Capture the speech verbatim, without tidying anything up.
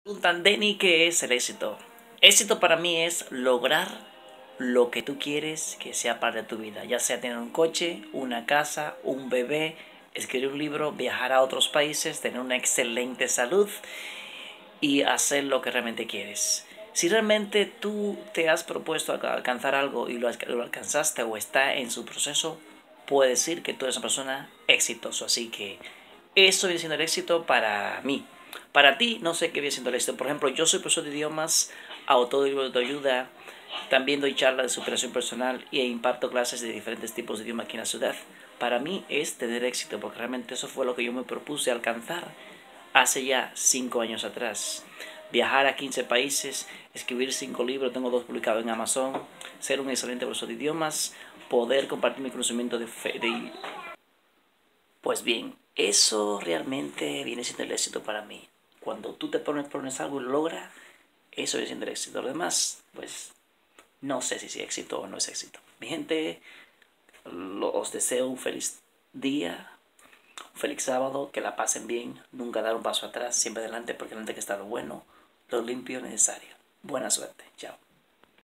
Preguntan, Denny, ¿qué es el éxito? Éxito para mí es lograr lo que tú quieres que sea parte de tu vida, ya sea tener un coche, una casa, un bebé, escribir un libro, viajar a otros países, tener una excelente salud y hacer lo que realmente quieres. Si realmente tú te has propuesto alcanzar algo y lo, lo alcanzaste o está en su proceso, puedo decir que tú eres una persona exitosa. Así que eso viene siendo el éxito para mí. Para ti, no sé qué viene siendo el éxito. Por ejemplo, yo soy profesor de idiomas, autor de autoayuda, también doy charlas de superación personal e imparto clases de diferentes tipos de idiomas aquí en la ciudad. Para mí es tener éxito, porque realmente eso fue lo que yo me propuse alcanzar hace ya cinco años atrás. Viajar a quince países, escribir cinco libros, tengo dos publicados en Amazon, ser un excelente profesor de idiomas, poder compartir mi conocimiento de, fe, de... Pues bien, eso realmente viene siendo el éxito para mí. Cuando tú te pones, pones algo y lo logras, eso viene siendo el éxito. Lo demás, pues, no sé si es éxito o no es éxito. Mi gente, os deseo un feliz día, un feliz sábado, que la pasen bien, nunca dar un paso atrás, siempre adelante, porque adelante que está lo bueno, lo limpio, necesario. Buena suerte, chao.